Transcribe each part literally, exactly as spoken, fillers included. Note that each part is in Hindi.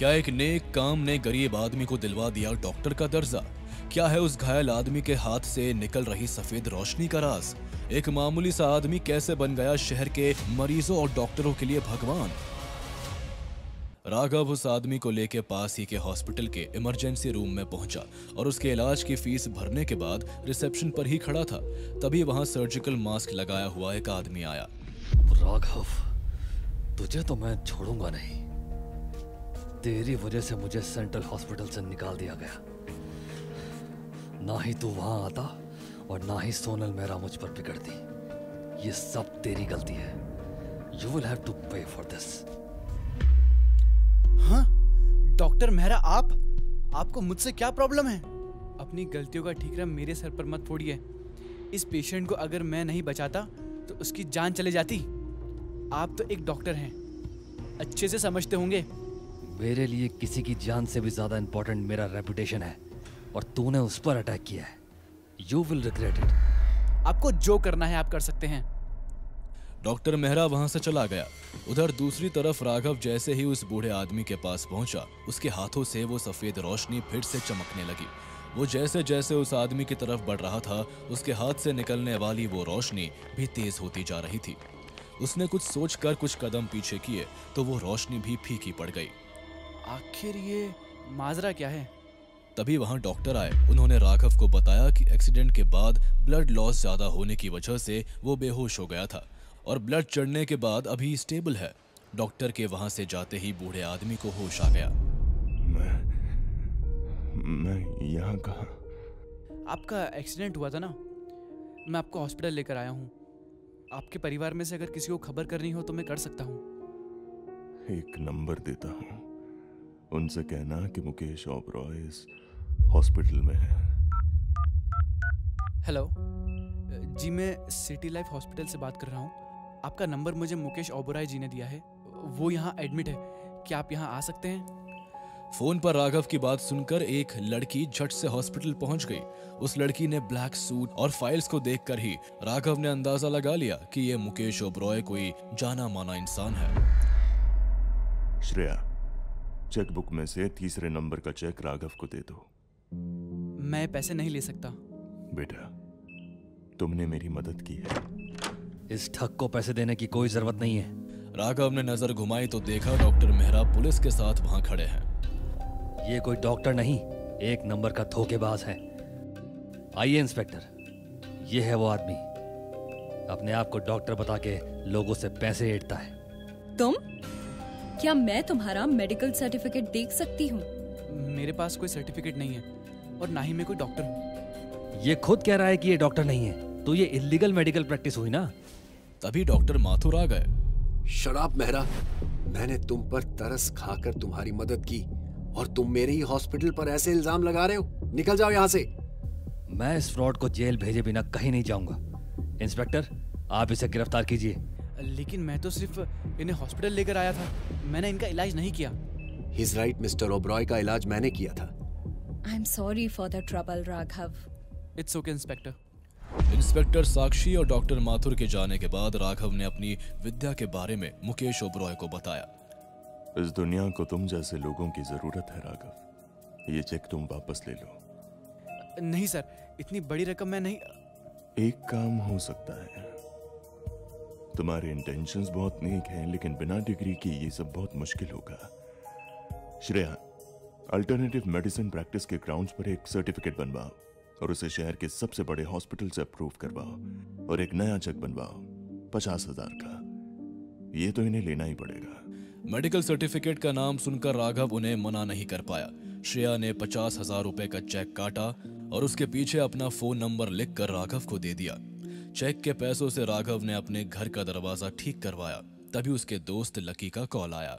क्या एक नेक काम ने गरीब आदमी को दिलवा दिया डॉक्टर का दर्जा? क्या है उस घायल आदमी के हाथ से निकल रही सफेद रोशनी का राज? एक मामूली सा आदमी कैसे बन गया शहर के मरीजों और डॉक्टरों के लिए भगवान? राघव उस आदमी को लेके पास ही के हॉस्पिटल के इमरजेंसी रूम में पहुंचा और उसके इलाज की फीस भरने के बाद रिसेप्शन पर ही खड़ा था। तभी वहां सर्जिकल मास्क लगाया हुआ एक आदमी आया। राघव, तुझे तो मैं छोड़ूंगा नहीं। तेरी वजह से मुझे सेंट्रल हॉस्पिटल से निकाल दिया गया। ना ही तू वहां आता और ना ही सोनल मेहरा मुझ पर बिगड़ती। ये सब तेरी गलती है। You will have to pay for this. हाँ? डॉक्टर मेहरा, आप आपको मुझसे क्या प्रॉब्लम है? अपनी गलतियों का ठीकरा मेरे सर पर मत फोड़िए। इस पेशेंट को अगर मैं नहीं बचाता तो उसकी जान चले जाती। आप तो एक डॉक्टर हैं, अच्छे से समझते होंगे। मेरे लिए किसी की जान से भी ज्यादा इंपॉर्टेंट मेरा रेपुटेशन है और तूने उस पर अटैक किया है। You will regret it. आपको जो करना है आप कर सकते हैं। डॉक्टर मेहरा वहां से चला गया। उधर दूसरी तरफ राघव जैसे ही उस बूढ़े आदमी के पास पहुंचा, उसके हाथों से वो सफेद रोशनी फिर से चमकने लगी। वो जैसे जैसे उस आदमी की तरफ बढ़ रहा था, उसके हाथ से निकलने वाली वो रोशनी भी तेज होती जा रही थी। उसने कुछ सोचकर कुछ कदम पीछे किए तो वो रोशनी भी फीकी पड़ गई। आखिर ये माजरा क्या है? तभी वहां डॉक्टर आए। उन्होंने राघव को बताया कि एक्सीडेंट के बाद ब्लड लॉस ज्यादा होने की वजह से वो बेहोश हो गया था और ब्लड चढ़ने के बाद अभी स्टेबल है। डॉक्टर के वहां से जाते ही बूढ़े आदमी को होश आ गया। मैं मैं यहाँ कहाँ? आपका एक्सीडेंट हुआ था ना, मैं आपको हॉस्पिटल लेकर आया हूँ। आपके परिवार में से अगर किसी को खबर करनी हो तो मैं कर सकता हूँ। एक नंबर देता हूँ, उनसे कहना कि मुकेश ओबरॉय इस हॉस्पिटल में है। हेलो जी, मैं सिटी लाइफ हॉस्पिटल से बात कर रहा हूँ। आपका नंबर मुझे मुकेश ओबरॉय जी ने दिया है। वो यहाँ एडमिट है। क्या आप यहाँ आ सकते हैं? फोन पर राघव की बात सुनकर एक लड़की झट से हॉस्पिटल पहुंच गई। उस लड़की ने ब्लैक सूट और फाइल्स को देखकर ही राघव ने अंदाजा लगा लिया कि ये मुकेश ओबरॉय कोई जाना माना इंसान है। श्रेया, चेकबुक में से तीसरे नंबर का चेक राघव को दे दो। मैं पैसे नहीं ले सकता। बेटा, तुमने मेरी मदद की है। इस ठग को पैसे देने की कोई जरूरत नहीं है। राघव ने नजर घुमाई तो देखा डॉक्टर मेहरा पुलिस के साथ वहां खड़े हैं। ये कोई डॉक्टर नहीं, एक नंबर का धोखेबाज है। आइए इंस्पेक्टर, ये है वो आदमी, अपने आप को डॉक्टर बता के लोगों से पैसे ऐंठता है। तुम? क्या मैं तुम्हारा मेडिकल सर्टिफिकेट देख सकती हूँ? मेरे पास कोई सर्टिफिकेट नहीं है और ना ही मैं कोई डॉक्टर हूँ। ये खुद कह रहा है कि ये डॉक्टर नहीं है, तो ये इलीगल मेडिकल प्रैक्टिस हुई ना। तभी डॉक्टर माथुर आ गए। शराब मेहरा, मैंने तुम पर तरस खाकर तुम्हारी मदद की और तुम मेरे ही हॉस्पिटल पर ऐसे इल्जाम लगा रहे हो। निकल जाओ यहाँ से। मैं इस फ्रॉड को जेल भेजे बिना कहीं नहीं जाऊंगा। इंस्पेक्टर, आप इसे गिरफ्तार कीजिए। लेकिन मैं तो सिर्फ इन्हें हॉस्पिटल लेकर आया था, मैंने इनका इलाज नहीं किया। He's right, मिस्टर ओबरॉय का इलाज मैंने किया था। I'm sorry for the trouble, Raghav. It's okay, inspector. Inspector Sakshi और डॉक्टर माथुर के जाने के बाद राघव ने अपनी विद्या के बारे में मुकेश ओबरॉय को बताया। इस दुनिया को तुम जैसे लोगों की जरूरत है राघव। ये चेक तुम वापस ले लो। नहीं सर, इतनी बड़ी रकम मैं नहीं। एक काम हो सकता है। तुम्हारे इंटेंशंस बहुत नेक हैं, लेकिन बिना डिग्री के ये सब बहुत मुश्किल होगा। श्रेया, अल्टरनेटिव मेडिसिन प्रैक्टिस के ग्राउंड्स पर एक सर्टिफिकेट बनवाओ और उसे शहर के सबसे बड़े हॉस्पिटल से अप्रूव करवाओ और एक नया चेक बनवाओ पचास हजार का। ये तो इन्हें लेना ही पड़ेगा। मेडिकल सर्टिफिकेट का नाम सुनकर राघव उन्हें मना नहीं कर पाया। श्रेया ने पचास हजार रुपए का चेक काटा और उसके पीछे अपना फोन नंबर लिखकर राघव को दे दिया। चेक के पैसों से राघव ने अपने घर का दरवाजा ठीक करवाया। तभी उसके दोस्त लकी का कॉल आया।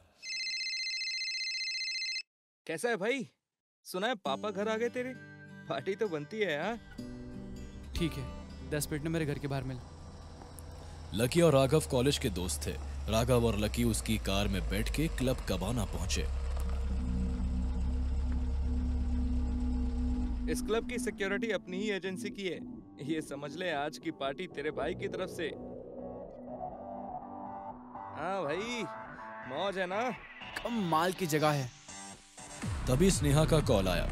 कैसा है भाई? सुना है पापा घर आ गए तेरे, पार्टी तो बनती है। हाँ ठीक है, दस मिनट में मेरे घर के बाहर मिल। लकी और राघव कॉलेज के दोस्त थे। राघव और लकी उसकी कार में बैठ के क्लब कबाना पहुंचे। इस क्लब की सिक्योरिटी अपनी ही एजेंसी की है, ये समझ ले आज की पार्टी तेरे भाई की तरफ से। हाँ भाई, मौज है ना? कम माल की जगह है। तभी स्नेहा का कॉल आया।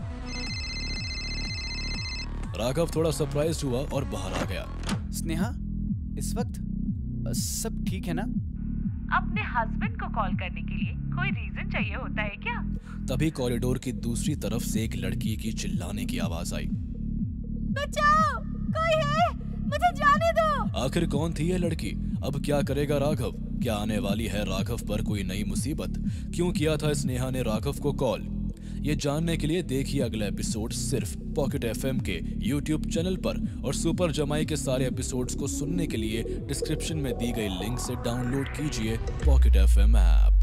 राघव थोड़ा सरप्राइज हुआ और बाहर आ गया। स्नेहा, इस वक्त अ, सब ठीक है ना? अपने हस्बैंड को कॉल करने के लिए कोई रीजन चाहिए होता है क्या? तभी कॉरिडोर की दूसरी तरफ से एक लड़की की चिल्लाने की आवाज आई। बचाओ, कोई है, मुझे जाने दो। आखिर कौन थी यह लड़की? अब क्या करेगा राघव? क्या आने वाली है राघव पर कोई नई मुसीबत? क्यों किया था स्नेहा ने राघव को कॉल? ये जानने के लिए देखिए अगला एपिसोड सिर्फ पॉकेट एफएम के यूट्यूब चैनल पर, और सुपर जमाई के सारे एपिसोड्स को सुनने के लिए डिस्क्रिप्शन में दी गई लिंक से डाउनलोड कीजिए पॉकेट एफएम ऐप।